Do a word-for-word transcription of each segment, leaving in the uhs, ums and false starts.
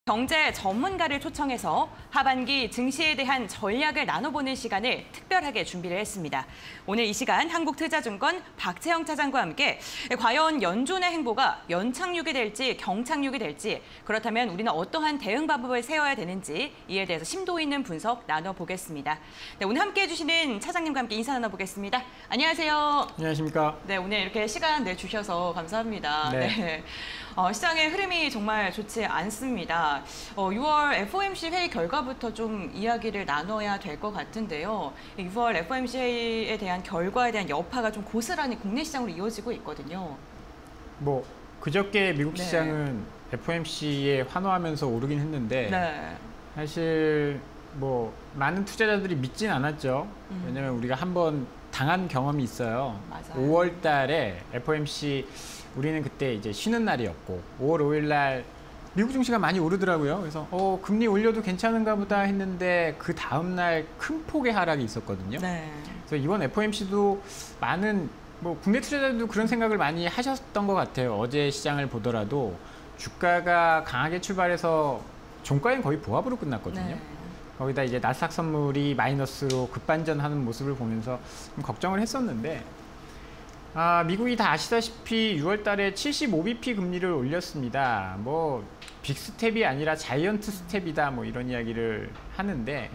경제 전문가를 초청해서 하반기 증시에 대한 전략을 나눠보는 시간을 특별하게 준비를 했습니다. 오늘 이 시간 한국투자증권 박채영 차장과 함께 과연 연준의 행보가 연착륙이 될지 경착륙이 될지, 그렇다면 우리는 어떠한 대응 방법을 세워야 되는지 이에 대해서 심도 있는 분석 나눠보겠습니다. 네, 오늘 함께해 주시는 차장님과 함께 인사 나눠보겠습니다. 안녕하세요. 안녕하십니까. 네, 오늘 이렇게 시간 내주셔서 감사합니다. 네. 네. 어, 시장의 흐름이 정말 좋지 않습니다. 어, 유월 에프오엠씨 회의 결과부터 좀 이야기를 나눠야 될 것 같은데요. 유월 에프오엠씨 회의에 대한 결과에 대한 여파가 좀 고스란히 국내 시장으로 이어지고 있거든요. 뭐 그저께 미국 네. 시장은 에프오엠씨에 환호하면서 오르긴 했는데 네. 사실 뭐 많은 투자자들이 믿진 않았죠. 음. 왜냐면 우리가 한번 당한 경험이 있어요. 맞아요. 오월 달에 에프오엠씨 우리는 그때 이제 쉬는 날이었고 오월 오일 날 미국 증시가 많이 오르더라고요. 그래서 어, 금리 올려도 괜찮은가 보다 했는데 그 다음 날 큰 폭의 하락이 있었거든요. 네. 그래서 이번 에프오엠씨도 많은 뭐 국내 투자자들도 그런 생각을 많이 하셨던 것 같아요. 어제 시장을 보더라도 주가가 강하게 출발해서 종가엔 거의 보합으로 끝났거든요. 네. 거기다 이제 나스닥 선물이 마이너스로 급반전하는 모습을 보면서 좀 걱정을 했었는데, 아, 미국이 다 아시다시피 유월 달에 칠십오 비피 금리를 올렸습니다. 뭐 빅스텝이 아니라 자이언트 스텝이다 뭐 이런 이야기를 하는데,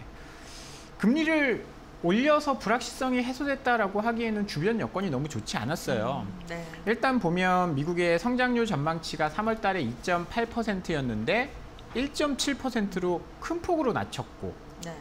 금리를 올려서 불확실성이 해소됐다라고 하기에는 주변 여건이 너무 좋지 않았어요. 음, 네. 일단 보면 미국의 성장률 전망치가 삼월 달에 이 점 팔 퍼센트였는데 일 점 칠 퍼센트로 큰 폭으로 낮췄고, 네.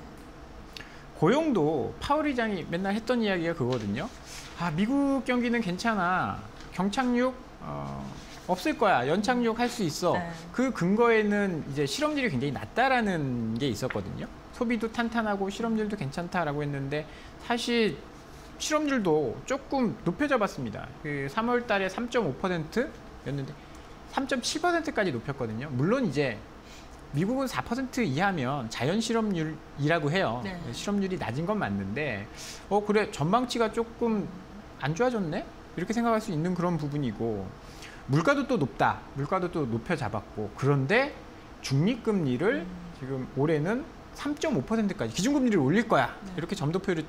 고용도 파월 의장이 맨날 했던 이야기가 그거거든요. 아, 미국 경기는 괜찮아. 경착륙 어, 없을 거야. 연착륙 할 수 있어. 네. 그 근거에는 이제 실업률이 굉장히 낮다라는 게 있었거든요. 소비도 탄탄하고 실업률도 괜찮다라고 했는데 사실 실업률도 조금 높여잡았습니다. 그 삼월 달에 삼 점 오 퍼센트였는데 삼 점 칠 퍼센트까지 높였거든요. 물론 이제 미국은 사 퍼센트 이하면 자연 실업률이라고 해요. 네. 실업률이 낮은 건 맞는데 어 그래 전망치가 조금 안 좋아졌네? 이렇게 생각할 수 있는 그런 부분이고, 물가도 또 높다. 물가도 또 높여 잡았고, 그런데 중립금리를 음. 지금 올해는 삼 점 오 퍼센트까지 기준금리를 올릴 거야. 네. 이렇게 점도표를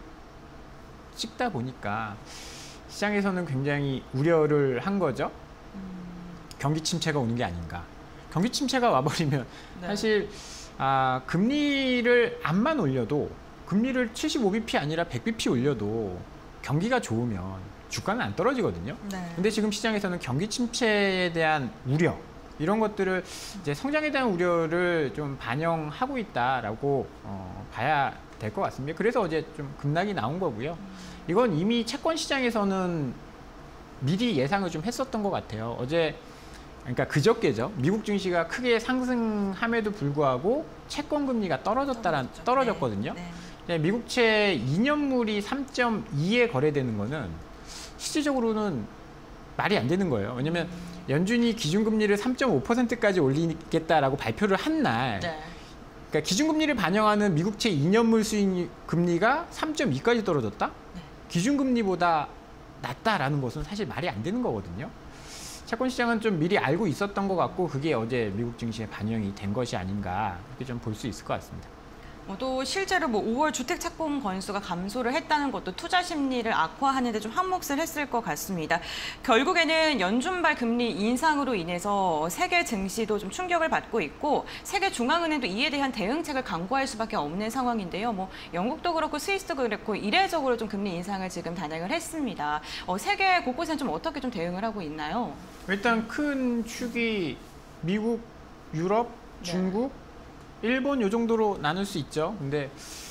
찍다 보니까 시장에서는 굉장히 우려를 한 거죠. 음. 경기 침체가 오는 게 아닌가. 경기 침체가 와버리면 네. 사실 아, 금리를 암만 올려도, 금리를 칠십오 비피 아니라 백 비피 올려도 경기가 좋으면 주가는 안 떨어지거든요. 네. 근데 지금 시장에서는 경기 침체에 대한 우려, 이런 것들을 이제 성장에 대한 우려를 좀 반영하고 있다라고 어, 봐야 될 것 같습니다. 그래서 어제 좀 급락이 나온 거고요. 이건 이미 채권 시장에서는 미리 예상을 좀 했었던 것 같아요. 어제 그러니까 그저께죠. 미국 증시가 크게 상승함에도 불구하고 채권 금리가 떨어졌다란 떨어졌거든요. 네. 네. 미국채 이 년물이 삼 점 이에 거래되는 거는 실질적으로는 말이 안 되는 거예요. 왜냐하면 음. 연준이 기준금리를 삼 점 오 퍼센트까지 올리겠다라고 발표를 한 날, 네. 그러니까 기준금리를 반영하는 미국채 이 년물 수익 금리가 삼 점 이까지 떨어졌다? 네. 기준금리보다 낮다라는 것은 사실 말이 안 되는 거거든요. 채권 시장은 좀 미리 알고 있었던 것 같고, 그게 어제 미국 증시에 반영이 된 것이 아닌가, 이렇게 좀 볼 수 있을 것 같습니다. 또 실제로 뭐 오월 주택 착공 건수가 감소를 했다는 것도 투자 심리를 악화하는 데 좀 한몫을 했을 것 같습니다. 결국에는 연준발 금리 인상으로 인해서 세계 증시도 좀 충격을 받고 있고, 세계 중앙은행도 이에 대한 대응책을 강구할 수밖에 없는 상황인데요. 뭐 영국도 그렇고 스위스도 그렇고 이례적으로 좀 금리 인상을 지금 단행을 했습니다. 어, 세계 곳곳에는 좀 어떻게 좀 대응을 하고 있나요? 일단 큰 축이 미국, 유럽, 중국, 네. 일본 요 정도로 나눌 수 있죠. 근데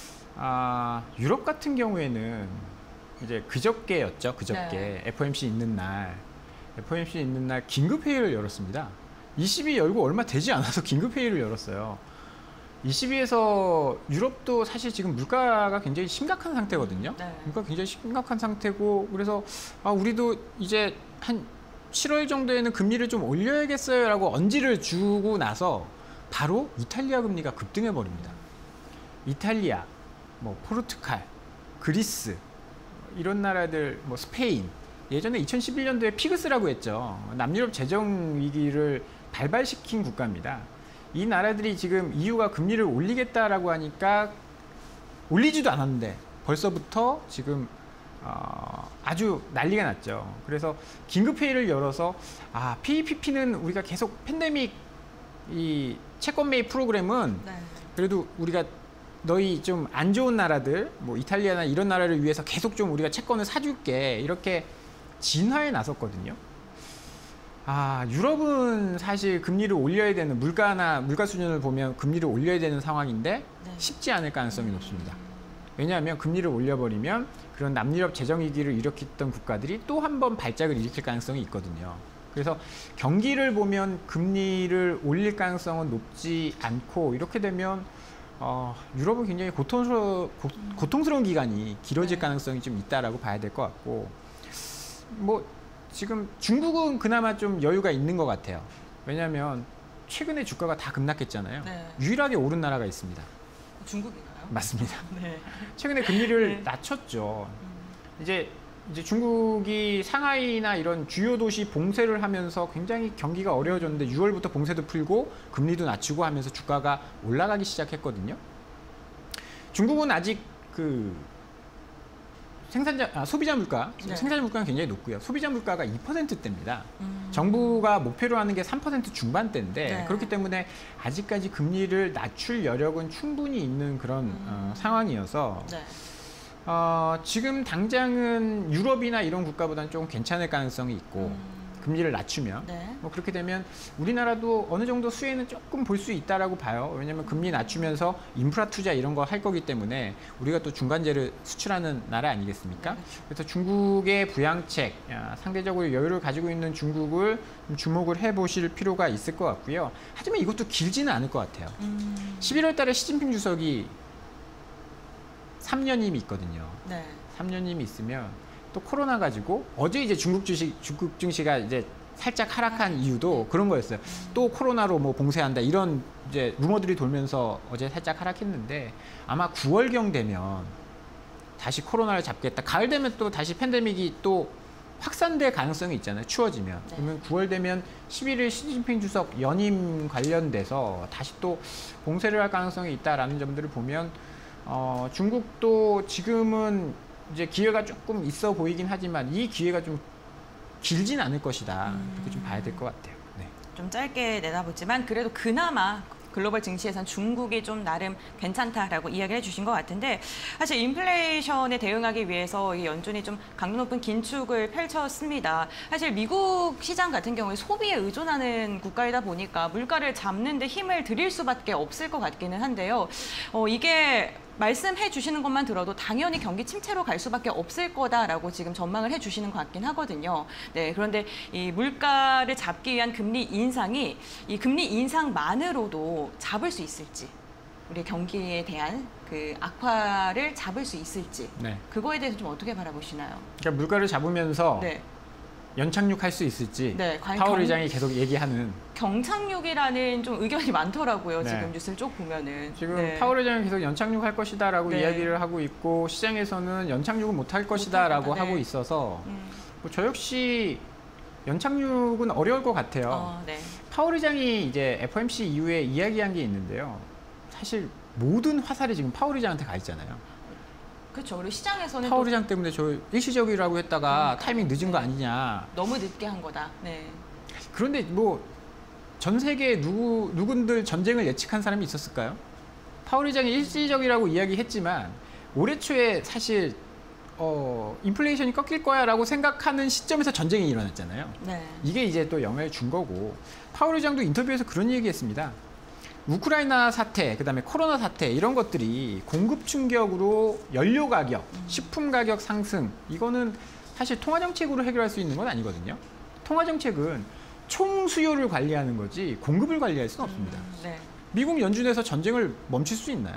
아, 유럽 같은 경우에는 이제 그저께였죠. 그저께 네. 에프오엠씨 있는 날, 에프오엠씨 있는 날 긴급 회의를 열었습니다. 이십이 열고 얼마 되지 않아서 긴급 회의를 열었어요. 이십이에서 유럽도 사실 지금 물가가 굉장히 심각한 상태거든요. 네. 물가 굉장히 심각한 상태고, 그래서 아, 우리도 이제 한 칠월 정도에는 금리를 좀 올려야겠어요라고 언지를 주고 나서 바로 이탈리아 금리가 급등해 버립니다. 이탈리아, 뭐 포르투갈, 그리스 이런 나라들, 뭐 스페인, 예전에 이천십일 년도에 피그스라고 했죠. 남유럽 재정 위기를 발발시킨 국가입니다. 이 나라들이 지금 이유가 금리를 올리겠다라고 하니까 올리지도 않았는데 벌써부터 지금 어, 아주 난리가 났죠. 그래서 긴급회의를 열어서 아 피이피피는 우리가 계속 팬데믹 이 채권 매입 프로그램은 네. 그래도 우리가 너희 좀 안 좋은 나라들 뭐 이탈리아나 이런 나라를 위해서 계속 좀 우리가 채권을 사줄게 이렇게 진화에 나섰거든요. 아 유럽은 사실 금리를 올려야 되는 물가나 물가 수준을 보면 금리를 올려야 되는 상황인데 네. 쉽지 않을 가능성이 높습니다. 왜냐하면 금리를 올려버리면 그런 남유럽 재정위기를 일으켰던 국가들이 또 한 번 발작을 일으킬 가능성이 있거든요. 그래서 경기를 보면 금리를 올릴 가능성은 높지 않고 이렇게 되면 어, 유럽은 굉장히 고통스러, 고, 고통스러운 기간이 길어질 네. 가능성이 좀 있다라고 봐야 될 것 같고 뭐 지금 중국은 그나마 좀 여유가 있는 것 같아요. 왜냐하면 최근에 주가가 다 급락했잖아요. 네. 유일하게 오른 나라가 있습니다. 중국인가요? 맞습니다. 네. 최근에 금리를 네. 낮췄죠. 음. 이제 이제 중국이 상하이나 이런 주요 도시 봉쇄를 하면서 굉장히 경기가 어려워졌는데 유월부터 봉쇄도 풀고 금리도 낮추고 하면서 주가가 올라가기 시작했거든요. 중국은 아직 그 생산자 아, 소비자 물가, 네. 생산자 물가는 굉장히 높고요. 소비자 물가가 이 퍼센트대입니다. 음. 정부가 목표로 하는 게 삼 퍼센트 중반대인데 네. 그렇기 때문에 아직까지 금리를 낮출 여력은 충분히 있는 그런 음. 어, 상황이어서 네. 어, 지금 당장은 유럽이나 이런 국가보다는 조금 괜찮을 가능성이 있고 음. 금리를 낮추면 네. 뭐 그렇게 되면 우리나라도 어느 정도 수혜는 조금 볼 수 있다라고 봐요. 왜냐하면 금리 낮추면서 인프라 투자 이런 거 할 거기 때문에 우리가 또 중간재를 수출하는 나라 아니겠습니까? 네, 그래서 중국의 부양책, 야, 상대적으로 여유를 가지고 있는 중국을 좀 주목을 해보실 필요가 있을 것 같고요. 하지만 이것도 길지는 않을 것 같아요. 음. 십일월 달에 시진핑 주석이 삼 년임이 있거든요. 네. 삼 년임이 있으면 또 코로나 가지고 어제 이제 중국 주식 중국 증시가 이제 살짝 하락한 이유도 그런 거였어요. 또 코로나로 뭐 봉쇄한다 이런 이제 루머들이 돌면서 어제 살짝 하락했는데 아마 구월경 되면 다시 코로나를 잡겠다. 가을 되면 또 다시 팬데믹이 또 확산될 가능성이 있잖아요. 추워지면. 네. 그러면 구월 되면 십일 일 시진핑 주석 연임 관련돼서 다시 또 봉쇄를 할 가능성이 있다라는 점들을 보면 어, 중국도 지금은 이제 기회가 조금 있어 보이긴 하지만 이 기회가 좀 길진 않을 것이다. 이렇게 좀 봐야 될 것 같아요. 네. 좀 짧게 내다보지만 그래도 그나마 글로벌 증시에선 중국이 좀 나름 괜찮다라고 이야기를 해주신 것 같은데 사실 인플레이션에 대응하기 위해서 이 연준이 좀 강도 높은 긴축을 펼쳤습니다. 사실 미국 시장 같은 경우에 소비에 의존하는 국가이다 보니까 물가를 잡는 데 힘을 들일 수밖에 없을 것 같기는 한데요. 어, 이게 말씀해 주시는 것만 들어도 당연히 경기 침체로 갈 수밖에 없을 거다라고 지금 전망을 해 주시는 것 같긴 하거든요. 네, 그런데 이 물가를 잡기 위한 금리 인상이 이 금리 인상만으로도 잡을 수 있을지, 우리 경기에 대한 그 악화를 잡을 수 있을지, 네. 그거에 대해서 좀 어떻게 바라보시나요? 그러니까 물가를 잡으면서 네. 연착륙할 수 있을지 네, 과연 파월 경- 의장이 계속 얘기하는 경착륙이라는 좀 의견이 많더라고요. 네. 지금 뉴스를 쭉 보면은. 지금 네. 파월 의장이 계속 연착륙할 것이다라고 네. 이야기를 하고 있고 시장에서는 연착륙은 못할 것이다라고 거다, 네. 하고 있어서 음. 뭐 저 역시 연착륙은 어려울 것 같아요. 어, 네. 파월 의장이 이제 에프오엠씨 이후에 이야기한 게 있는데요. 사실 모든 화살이 지금 파월 의장한테 가 있잖아요. 그렇죠. 그리고 시장에서는 파월 또 의장 때문에 저 일시적이라고 했다가 그러니까요. 타이밍 늦은 거 네. 아니냐. 너무 늦게 한 거다. 네. 그런데 뭐 전 세계에 누구 누군들 전쟁을 예측한 사람이 있었을까요? 파월 의장이 일시적이라고 이야기했지만 올해 초에 사실 어, 인플레이션이 꺾일 거야라고 생각하는 시점에서 전쟁이 일어났잖아요. 네. 이게 이제 또 영향을 준 거고 파월 의장도 인터뷰에서 그런 얘기했습니다. 우크라이나 사태, 그다음에 코로나 사태 이런 것들이 공급 충격으로 연료 가격, 식품 가격 상승 이거는 사실 통화 정책으로 해결할 수 있는 건 아니거든요. 통화 정책은 총 수요를 관리하는 거지 공급을 관리할 수는 없습니다. 음, 네. 미국 연준에서 전쟁을 멈출 수 있나요?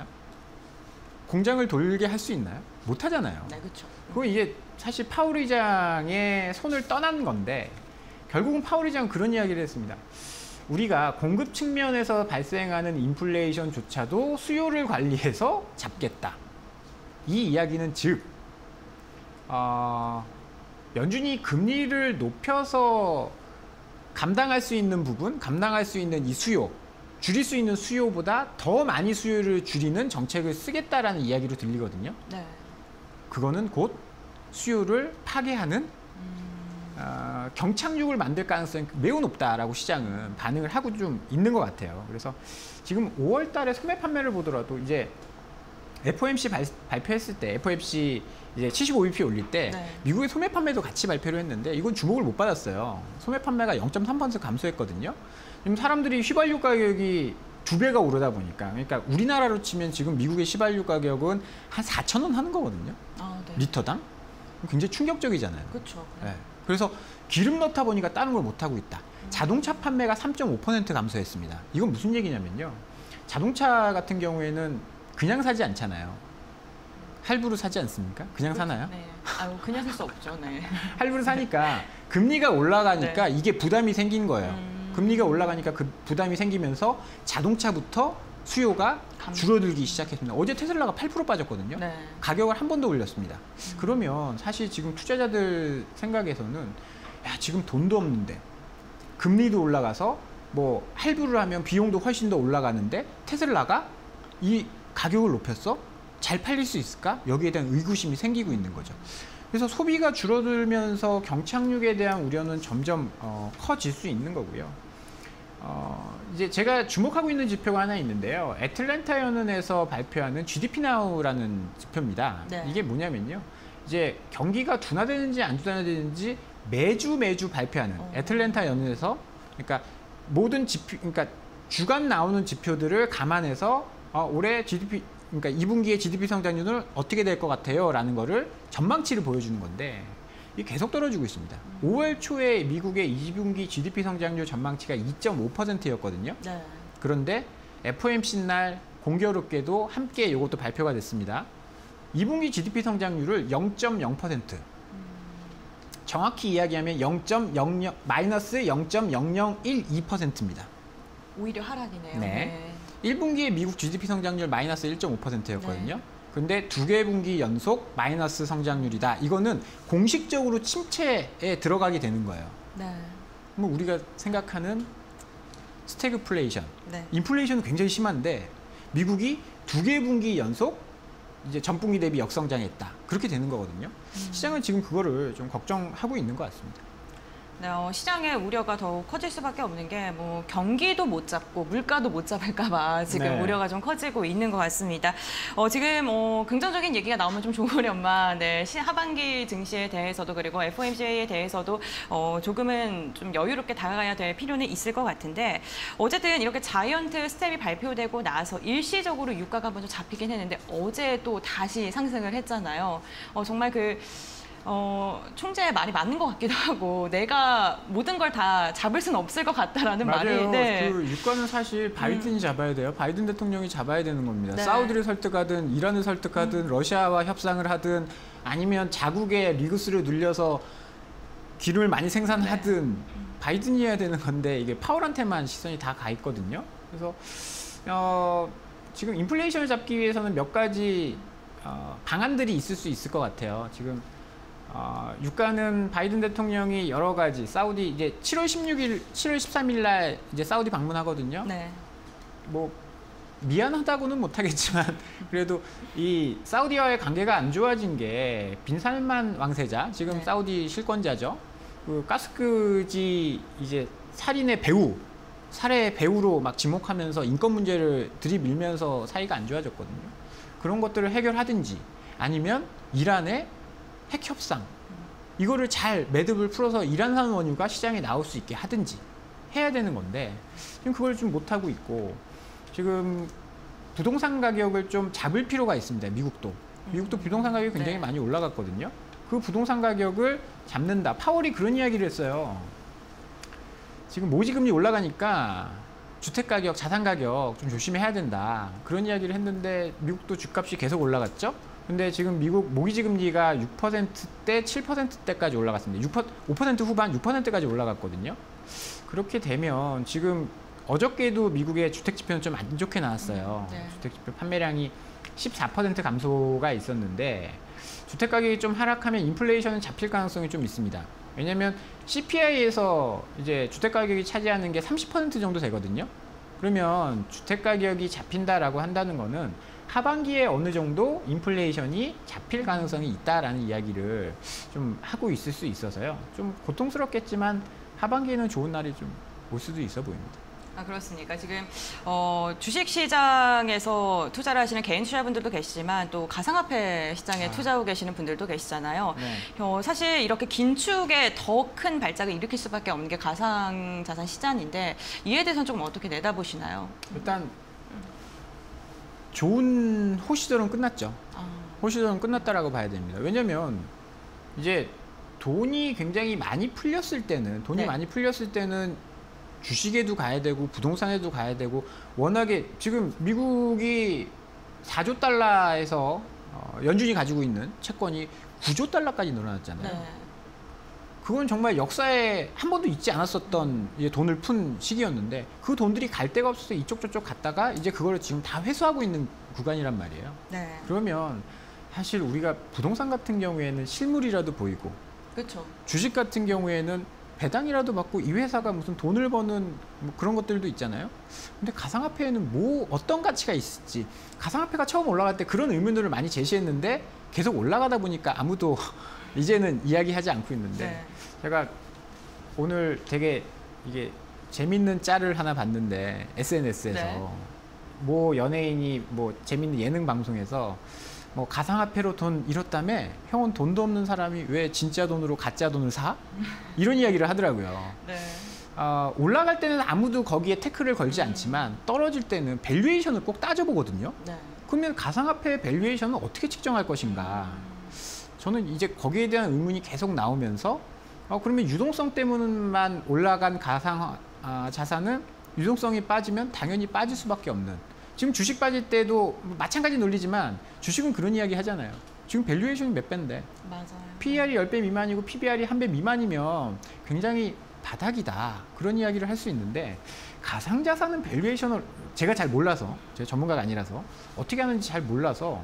공장을 돌게 할 수 있나요? 못 하잖아요. 네, 그렇죠. 그거 이게 사실 파월 의장의 손을 떠난 건데 결국은 파월 의장은 그런 이야기를 했습니다. 우리가 공급 측면에서 발생하는 인플레이션조차도 수요를 관리해서 잡겠다. 이 이야기는 즉 어, 연준이 금리를 높여서 감당할 수 있는 부분, 감당할 수 있는 이 수요, 줄일 수 있는 수요보다 더 많이 수요를 줄이는 정책을 쓰겠다라는 이야기로 들리거든요. 네. 그거는 곧 수요를 파괴하는 음. 어, 경착륙을 만들 가능성이 매우 높다라고 시장은 반응을 하고 좀 있는 것 같아요. 그래서 지금 오월 달에 소매 판매를 보더라도 이제 에프오엠씨 발, 발표했을 때 에프오엠씨 이제 칠십오 비피 올릴 때 네. 미국의 소매 판매도 같이 발표를 했는데 이건 주목을 못 받았어요. 소매 판매가 영 점 삼 퍼센트 감소했거든요. 지금 사람들이 휘발유 가격이 두 배가 오르다 보니까, 그러니까 우리나라로 치면 지금 미국의 휘발유 가격은 한 사천 원 하는 거거든요. 아, 네. 리터당. 굉장히 충격적이잖아요. 그렇죠. 네. 그래서 기름 넣다 보니까 다른 걸 못 하고 있다. 자동차 판매가 삼 점 오 퍼센트 감소했습니다. 이건 무슨 얘기냐면요. 자동차 같은 경우에는 그냥 사지 않잖아요. 할부로 사지 않습니까? 그냥 사나요? 네. 아유, 그냥 살 수 없죠. 네. 할부로 사니까 금리가 올라가니까 네. 이게 부담이 생긴 거예요. 음. 금리가 올라가니까 그 부담이 생기면서 자동차부터 수요가 감... 줄어들기 시작했습니다. 어제 테슬라가 팔 퍼센트 빠졌거든요. 네. 가격을 한 번 더 올렸습니다. 음. 그러면 사실 지금 투자자들 생각에서는 야, 지금 돈도 없는데 금리도 올라가서 뭐 할부를 하면 비용도 훨씬 더 올라가는데 테슬라가 이 가격을 높였어? 잘 팔릴 수 있을까? 여기에 대한 의구심이 생기고 있는 거죠. 그래서 소비가 줄어들면서 경착륙에 대한 우려는 점점 어, 커질 수 있는 거고요. 어, 이제 제가 주목하고 있는 지표가 하나 있는데요. 애틀랜타 연은에서 발표하는 지디피 나우라는 지표입니다. 네. 이게 뭐냐면요. 이제 경기가 둔화되는지 안 둔화되는지 매주 매주 발표하는 어. 애틀랜타 연은에서, 그러니까 모든 지표, 그러니까 주간 나오는 지표들을 감안해서 어, 올해 지디피, 그러니까 이 분기의 지디피 성장률은 어떻게 될 것 같아요? 라는 거를 전망치를 보여주는 건데 이게 계속 떨어지고 있습니다. 음. 오월 초에 미국의 이 분기 지디피 성장률 전망치가 이 점 오 퍼센트였거든요. 네. 그런데 에프오엠씨 날 공교롭게도 함께 이것도 발표가 됐습니다. 이 분기 지디피 성장률을 영 점 영 퍼센트. 음. 정확히 이야기하면 영 점 영영 마이너스 영 점 영영일이 퍼센트입니다. 오히려 하락이네요. 네. 네. 일 분기에 미국 지디피 성장률 마이너스 일 점 오 퍼센트였거든요. 네. 근데 두 개 분기 연속 마이너스 성장률이다. 이거는 공식적으로 침체에 들어가게 되는 거예요. 네. 뭐 우리가 생각하는 스태그플레이션, 네. 인플레이션은 굉장히 심한데 미국이 두 개 분기 연속 이제 전 분기 대비 역성장했다. 그렇게 되는 거거든요. 음. 시장은 지금 그거를 좀 걱정하고 있는 것 같습니다. 네, 어, 시장의 우려가 더욱 커질 수밖에 없는 게 뭐 경기도 못 잡고 물가도 못 잡을까봐 지금 네. 우려가 좀 커지고 있는 것 같습니다. 어, 지금 어, 긍정적인 얘기가 나오면 좀 좋으련만 네, 시, 하반기 증시에 대해서도 그리고 에프오엠씨에 대해서도 어, 조금은 좀 여유롭게 다가가야 될 필요는 있을 것 같은데 어쨌든 이렇게 자이언트 스텝이 발표되고 나서 일시적으로 유가가 먼저 잡히긴 했는데 어제 또 다시 상승을 했잖아요. 어, 정말 그 어, 총재의 말이 맞는 것 같기도 하고 내가 모든 걸 다 잡을 수는 없을 것 같다라는 맞아요. 말이 네. 그 유가는 사실 바이든이 음. 잡아야 돼요. 바이든 대통령이 잡아야 되는 겁니다. 네. 사우디를 설득하든 이란을 설득하든 음. 러시아와 협상을 하든 아니면 자국의 리그스를 늘려서 기름을 많이 생산하든 네. 바이든이 해야 되는 건데 이게 파월한테만 시선이 다 가 있거든요. 그래서 어, 지금 인플레이션을 잡기 위해서는 몇 가지 어, 방안들이 있을 수 있을 것 같아요. 지금 어, 유가는 바이든 대통령이 여러 가지 사우디 이제 칠월 십육일, 칠월 십삼일 날 이제 사우디 방문하거든요. 네. 뭐 미안하다고는 못하겠지만 그래도 이 사우디와의 관계가 안 좋아진 게 빈살만 왕세자 지금 네. 사우디 실권자죠. 그 가스크지 이제 살인의 배우, 살해 배우로 막 지목하면서 인권 문제를 들이밀면서 사이가 안 좋아졌거든요. 그런 것들을 해결하든지 아니면 이란의 핵 협상 이거를 잘 매듭을 풀어서 이란산 원유가 시장에 나올 수 있게 하든지 해야 되는 건데 지금 그걸 좀 못하고 있고 지금 부동산 가격을 좀 잡을 필요가 있습니다. 미국도 미국도 부동산 가격이 굉장히 네. 많이 올라갔거든요. 그 부동산 가격을 잡는다. 파월이 그런 이야기를 했어요. 지금 모기금리 올라가니까 주택가격, 자산가격 좀 조심해야 된다. 그런 이야기를 했는데 미국도 집값이 계속 올라갔죠. 근데 지금 미국 모기지 금리가 육 퍼센트대, 칠 퍼센트대까지 올라갔습니다. 육 퍼센트, 오 퍼센트 후반, 육 퍼센트까지 올라갔거든요. 그렇게 되면 지금 어저께도 미국의 주택 지표는 좀 안 좋게 나왔어요. 네. 주택 지표 판매량이 십사 퍼센트 감소가 있었는데 주택 가격이 좀 하락하면 인플레이션은 잡힐 가능성이 좀 있습니다. 왜냐하면 씨피아이에서 이제 주택 가격이 차지하는 게 삼십 퍼센트 정도 되거든요. 그러면 주택 가격이 잡힌다라고 한다는 거는 하반기에 어느 정도 인플레이션이 잡힐 가능성이 있다라는 이야기를 좀 하고 있을 수 있어서요. 좀 고통스럽겠지만 하반기에는 좋은 날이 좀 올 수도 있어 보입니다. 아, 그렇습니까? 지금 어, 주식시장에서 투자를 하시는 개인 투자분들도 계시지만 또 가상화폐 시장에 아. 투자하고 계시는 분들도 계시잖아요. 네. 어, 사실 이렇게 긴축에 더 큰 발작을 일으킬 수밖에 없는 게 가상자산 시장인데 이에 대해서는 조금 어떻게 내다보시나요? 일단 좋은 호시절은 끝났죠. 아, 호시절은 끝났다라고 봐야 됩니다. 왜냐면 이제 돈이 굉장히 많이 풀렸을 때는 돈이 네. 많이 풀렸을 때는 주식에도 가야 되고 부동산에도 가야 되고 워낙에 지금 미국이 사조 달러에서 어, 연준이 가지고 있는 채권이 구조 달러까지 늘어났잖아요. 네. 그건 정말 역사에 한 번도 있지 않았었던 이제 돈을 푼 시기였는데 그 돈들이 갈 데가 없어서 이쪽 저쪽 갔다가 이제 그걸 지금 다 회수하고 있는 구간이란 말이에요. 네. 그러면 사실 우리가 부동산 같은 경우에는 실물이라도 보이고 그렇죠. 주식 같은 경우에는 배당이라도 받고 이 회사가 무슨 돈을 버는 뭐 그런 것들도 있잖아요. 근데 가상화폐에는 뭐 어떤 가치가 있을지 가상화폐가 처음 올라갈 때 그런 의문들을 많이 제시했는데 계속 올라가다 보니까 아무도 이제는 이야기하지 않고 있는데 네. 제가 오늘 되게 이게 재밌는 짤을 하나 봤는데 에스엔에스에서 네. 뭐 연예인이 뭐 재밌는 예능 방송에서 뭐 가상화폐로 돈 잃었다며 형은 돈도 없는 사람이 왜 진짜 돈으로 가짜 돈을 사? 이런 이야기를 하더라고요. 네. 어, 올라갈 때는 아무도 거기에 태클을 걸지 않지만 떨어질 때는 밸류에이션을 꼭 따져보거든요. 네. 그러면 가상화폐의 밸류에이션은 어떻게 측정할 것인가? 저는 이제 거기에 대한 의문이 계속 나오면서 어, 그러면 유동성 때문만 올라간 가상 아, 자산은 유동성이 빠지면 당연히 빠질 수밖에 없는. 지금 주식 빠질 때도 마찬가지 논리지만 주식은 그런 이야기 하잖아요. 지금 밸류에이션이 몇 배인데 맞아요. 피이알이 십 배 미만이고 피비알이 한 배 미만이면 굉장히 바닥이다. 그런 이야기를 할 수 있는데 가상자산은 밸류에이션을 제가 잘 몰라서 제가 전문가가 아니라서 어떻게 하는지 잘 몰라서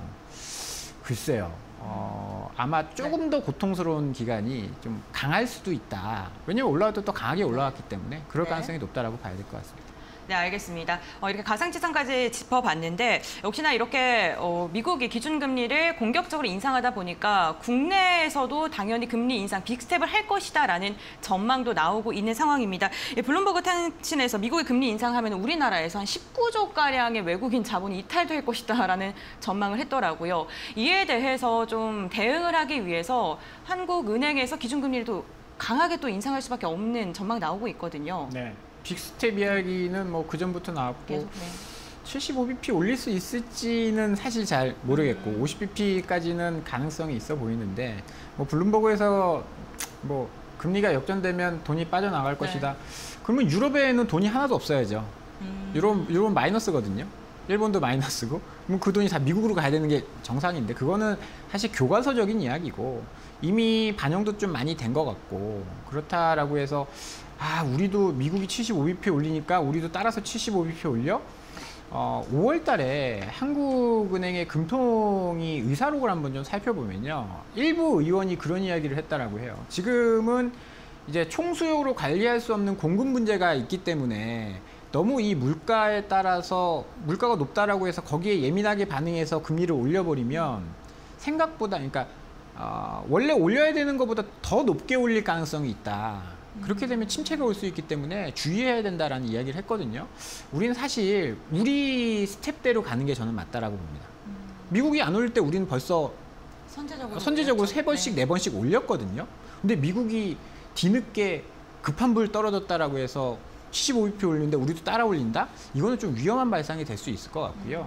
글쎄요. 어, 아마 조금 더 고통스러운 기간이 좀 강할 수도 있다. 왜냐면 올라갈 때 또 강하게 올라갔기 때문에 그럴 네. 가능성이 높다라고 봐야 될 것 같습니다. 네, 알겠습니다. 어, 이렇게 가상지산까지 짚어봤는데 역시나 이렇게 어, 미국이 기준금리를 공격적으로 인상하다 보니까 국내에서도 당연히 금리 인상 빅스텝을 할 것이다라는 전망도 나오고 있는 상황입니다. 예, 블룸버그 탄신에서 미국이 금리 인상하면 우리나라에서 한 십구 조가량의 외국인 자본이 이탈될 것이다라는 전망을 했더라고요. 이에 대해서 좀 대응을 하기 위해서 한국은행에서 기준금리를 또 강하게 또 인상할 수밖에 없는 전망이 나오고 있거든요. 네. 빅스텝 이야기는 뭐 그전부터 나왔고 계속, 네. 칠십오 비피 올릴 수 있을지는 사실 잘 모르겠고 음. 오십 비피까지는 가능성이 있어 보이는데 뭐 블룸버그에서 뭐 금리가 역전되면 돈이 빠져나갈 네. 것이다. 그러면 유럽에는 돈이 하나도 없어야죠. 음. 유럽, 유럽은 마이너스거든요. 일본도 마이너스고 그럼 그 돈이 다 미국으로 가야 되는 게 정상인데 그거는 사실 교과서적인 이야기고 이미 반영도 좀 많이 된 것 같고 그렇다라고 해서 아 우리도 미국이 칠십오 비피 올리니까 우리도 따라서 칠십오 비피 올려? 어, 오월 달에 한국은행의 금통위 의사록을 한번 좀 살펴보면요. 일부 의원이 그런 이야기를 했다라고 해요. 지금은 이제 총수요로 관리할 수 없는 공급 문제가 있기 때문에 너무 이 물가에 따라서 물가가 높다라고 해서 거기에 예민하게 반응해서 금리를 올려버리면 생각보다 그러니까 어, 원래 올려야 되는 것보다 더 높게 올릴 가능성이 있다. 그렇게 되면 침체가 올 수 있기 때문에 주의해야 된다라는 이야기를 했거든요. 우리는 사실 우리 스텝대로 가는 게 저는 맞다라고 봅니다. 미국이 안 올릴 때 우리는 벌써 선제적으로, 선제적으로 올렸죠. 세 번씩 네. 네 번씩 올렸거든요. 근데 미국이 뒤늦게 급한 불 떨어졌다라고 해서 칠십오 비피 올리는데 우리도 따라 올린다? 이거는 좀 위험한 발상이 될 수 있을 것 같고요.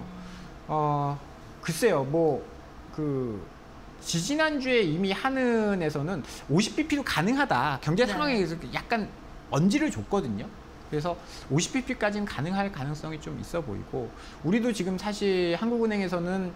어, 글쎄요, 뭐 그 지지난주에 이미 한은에서는 오십 비피도 가능하다. 경제 네. 상황에 의해서 약간 언지를 줬거든요. 그래서 오십 비피까지는 가능할 가능성이 좀 있어 보이고 우리도 지금 사실 한국은행에서는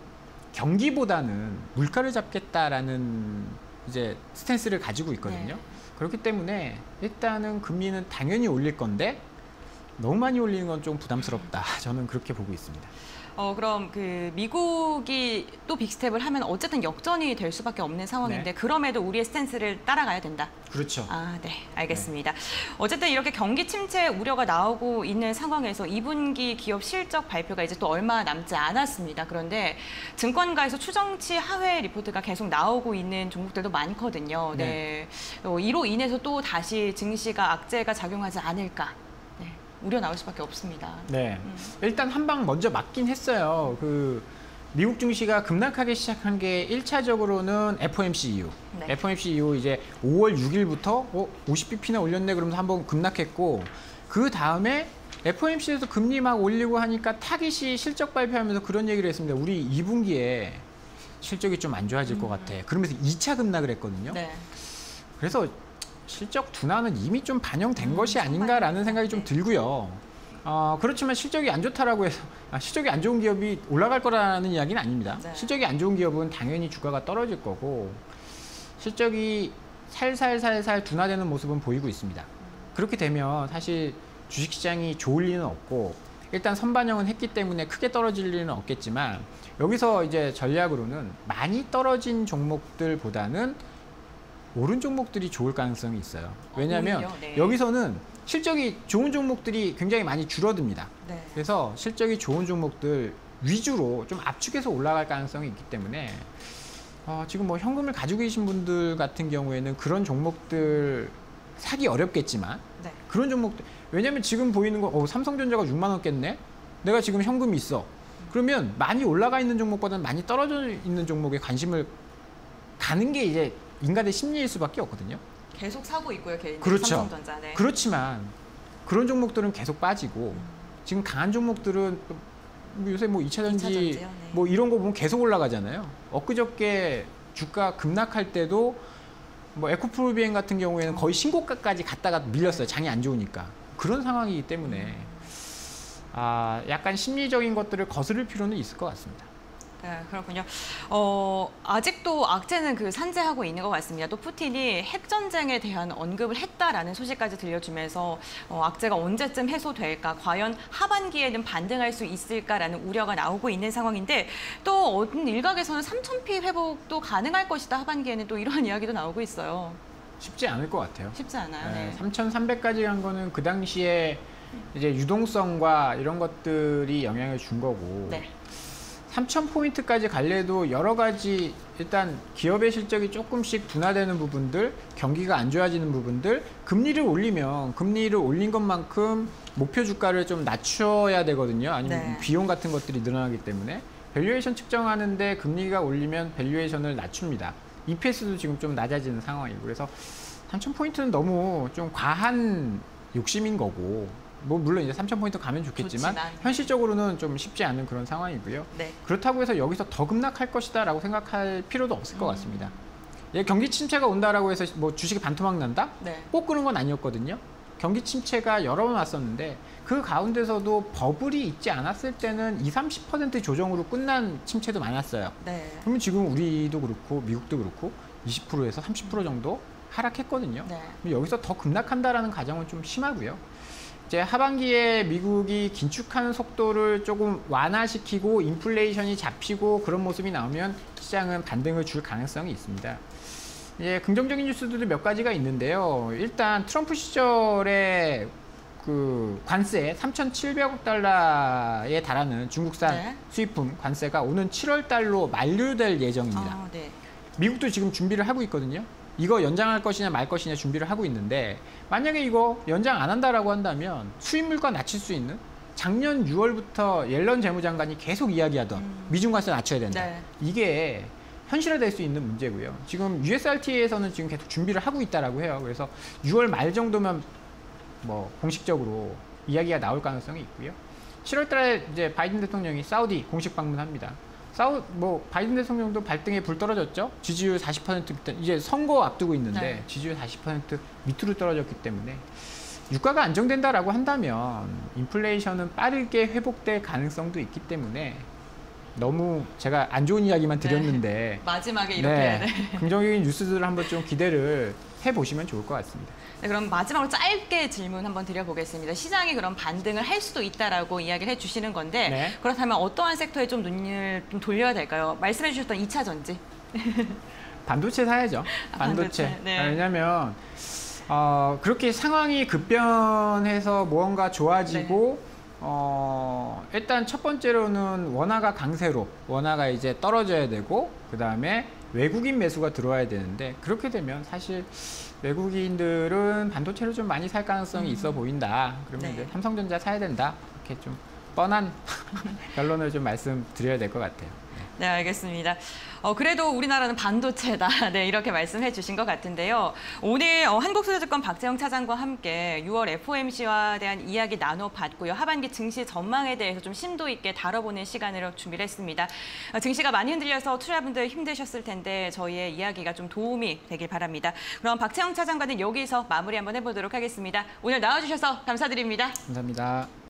경기보다는 물가를 잡겠다라는 이제 스탠스를 가지고 있거든요. 네. 그렇기 때문에 일단은 금리는 당연히 올릴 건데 너무 많이 올리는 건 좀 부담스럽다. 저는 그렇게 보고 있습니다. 어, 그럼 그 미국이 또 빅스텝을 하면 어쨌든 역전이 될 수밖에 없는 상황인데 네. 그럼에도 우리의 스탠스를 따라가야 된다. 그렇죠. 아, 네, 알겠습니다. 네. 어쨌든 이렇게 경기 침체 우려가 나오고 있는 상황에서 이 분기 기업 실적 발표가 이제 또 얼마 남지 않았습니다. 그런데 증권가에서 추정치 하회 리포트가 계속 나오고 있는 종목들도 많거든요. 네. 네. 어, 이로 인해서 또 다시 증시가 악재가 작용하지 않을까. 우려 나올 수밖에 없습니다. 네, 음. 일단 한 방 먼저 맞긴 했어요. 그 미국 증시가 급락하기 시작한 게 일 차적으로는 에프 오 엠 씨 이후, 네. 에프 오 엠 씨 이후 이제 오월 육일부터 어, 오십 비피나 올렸네 그러면서 한번 급락했고 그 다음에 에프 오 엠 씨에서 금리 막 올리고 하니까 타깃이 실적 발표하면서 그런 얘기를 했습니다. 우리 이 분기에 실적이 좀 안 좋아질 음. 것 같아. 그러면서 이 차 급락을 했거든요. 네. 그래서 실적 둔화는 이미 좀 반영된 음, 것이 아닌가라는 생각이 좀 들고요. 어, 그렇지만 실적이 안 좋다라고 해서 아, 실적이 안 좋은 기업이 올라갈 거라는 이야기는 아닙니다. 네. 실적이 안 좋은 기업은 당연히 주가가 떨어질 거고 실적이 살살살살 둔화되는 모습은 보이고 있습니다. 그렇게 되면 사실 주식시장이 좋을 리는 없고 일단 선반영은 했기 때문에 크게 떨어질 리는 없겠지만 여기서 이제 전략으로는 많이 떨어진 종목들보다는 오른 종목들이 좋을 가능성이 있어요. 왜냐하면 어, 네. 여기서는 실적이 좋은 종목들이 굉장히 많이 줄어듭니다. 네. 그래서 실적이 좋은 종목들 위주로 좀 압축해서 올라갈 가능성이 있기 때문에 어, 지금 뭐 현금을 가지고 계신 분들 같은 경우에는 그런 종목들 사기 어렵겠지만 네. 그런 종목들 왜냐하면 지금 보이는 거 어, 삼성전자가 육만 원 깼네? 내가 지금 현금이 있어. 그러면 많이 올라가 있는 종목보다는 많이 떨어져 있는 종목에 관심을 가는 게 이제 인간의 심리일 수밖에 없거든요. 계속 사고 있고요, 개인 그렇죠. 삼성전자. 네. 그렇지만 그런 종목들은 계속 빠지고 음. 지금 강한 종목들은 요새 뭐 이 차 전지 네. 뭐 이런 거 보면 계속 올라가잖아요. 엊그저께 주가 급락할 때도 뭐 에코프로비엔 같은 경우에는 거의 신고가까지 갔다가 밀렸어요. 장이 안 좋으니까. 그런 상황이기 때문에 아, 약간 심리적인 것들을 거스를 필요는 있을 것 같습니다. 네, 그렇군요. 어, 아직도 악재는 그 산재하고 있는 것 같습니다. 또 푸틴이 핵전쟁에 대한 언급을 했다라는 소식까지 들려주면서 어, 악재가 언제쯤 해소될까, 과연 하반기에는 반등할 수 있을까라는 우려가 나오고 있는 상황인데 또 어떤 일각에서는 삼천 피 회복도 가능할 것이다. 하반기에는 또 이런 이야기도 나오고 있어요. 쉽지 않을 것 같아요. 쉽지 않아요. 네. 네, 삼천삼백까지 간 거는 그 당시에 이제 유동성과 이런 것들이 영향을 준 거고 네. 삼천 포인트까지 갈래도 여러 가지 일단 기업의 실적이 조금씩 둔화되는 부분들, 경기가 안 좋아지는 부분들, 금리를 올리면 금리를 올린 것만큼 목표 주가를 좀 낮춰야 되거든요. 아니면 네. 비용 같은 것들이 늘어나기 때문에 밸류에이션 측정하는데 금리가 올리면 밸류에이션을 낮춥니다. 이 피 에스도 지금 좀 낮아지는 상황이고 그래서 삼천 포인트는 너무 좀 과한 욕심인 거고 뭐 물론 이제 삼천 포인트 가면 좋겠지만 좋지만. 현실적으로는 좀 쉽지 않은 그런 상황이고요. 네. 그렇다고 해서 여기서 더 급락할 것이다라고 생각할 필요도 없을 것 같습니다. 예, 경기 침체가 온다라고 해서 뭐 주식이 반토막 난다? 네. 꼭 그런 건 아니었거든요. 경기 침체가 여러 번 왔었는데 그 가운데서도 버블이 있지 않았을 때는 이십, 삼십 퍼센트 조정으로 끝난 침체도 많았어요. 네. 그러면 지금 우리도 그렇고 미국도 그렇고 이십 퍼센트에서 삼십 퍼센트 정도 하락했거든요. 네. 여기서 더 급락한다라는 가정은 좀 심하고요. 이제 하반기에 미국이 긴축하는 속도를 조금 완화시키고 인플레이션이 잡히고 그런 모습이 나오면 시장은 반등을 줄 가능성이 있습니다. 예, 긍정적인 뉴스들도 몇 가지가 있는데요. 일단 트럼프 시절에 그 관세 삼천칠백억 달러에 달하는 중국산 네. 수입품 관세가 오는 칠월 달로 만료될 예정입니다. 아, 네. 미국도 지금 준비를 하고 있거든요. 이거 연장할 것이냐 말 것이냐 준비를 하고 있는데 만약에 이거 연장 안 한다라고 한다면 수입 물가 낮출 수 있는 작년 유월부터 옐런 재무장관이 계속 이야기하던 음. 미중 관세 낮춰야 된다. 네. 이게 현실화될 수 있는 문제고요. 지금 유 에스 알 티에서는 지금 계속 준비를 하고 있다라고 해요. 그래서 유월 말 정도면 뭐 공식적으로 이야기가 나올 가능성이 있고요. 칠월 달에 이제 바이든 대통령이 사우디 공식 방문합니다. 사우 뭐 바이든 대통령도 발등에 불 떨어졌죠. 지지율 사십 퍼센트 밑에 이제 선거 앞두고 있는데 네. 지지율 사십 퍼센트 밑으로 떨어졌기 때문에 유가가 안정된다라고 한다면 인플레이션은 빠르게 회복될 가능성도 있기 때문에 너무 제가 안 좋은 이야기만 드렸는데 마지막에 이렇게. 네, 네. 긍정적인 뉴스들을 한번 좀 기대를 해보시면 좋을 것 같습니다. 네, 그럼 마지막으로 짧게 질문 한번 드려보겠습니다. 시장이 그럼 반등을 할 수도 있다라고 이야기를 해주시는 건데 네. 그렇다면 어떠한 섹터에 좀 눈을 좀 돌려야 될까요? 말씀해 주셨던 이 차 전지. 반도체 사야죠. 아, 반도체. 반도체, 네. 아, 왜냐하면 어, 그렇게 상황이 급변해서 무언가 좋아지고 네. 어, 일단 첫 번째로는 원화가 강세로 원화가 이제 떨어져야 되고 그 다음에 외국인 매수가 들어와야 되는데 그렇게 되면 사실 외국인들은 반도체를 좀 많이 살 가능성이 음. 있어 보인다. 그러면 네. 이제 삼성전자 사야 된다. 이렇게 좀 뻔한 결론을 좀 말씀드려야 될 것 같아요. 네, 알겠습니다. 어, 그래도 우리나라는 반도체다. 네, 이렇게 말씀해 주신 것 같은데요. 오늘 어, 한국투자증권 박재영 차장과 함께 유월 에프오엠씨와 대한 이야기 나눠봤고요. 하반기 증시 전망에 대해서 좀 심도 있게 다뤄보는 시간으로 준비를 했습니다. 어, 증시가 많이 흔들려서 투자분들 힘드셨을 텐데 저희의 이야기가 좀 도움이 되길 바랍니다. 그럼 박재영 차장과는 여기서 마무리 한번 해보도록 하겠습니다. 오늘 나와주셔서 감사드립니다. 감사합니다.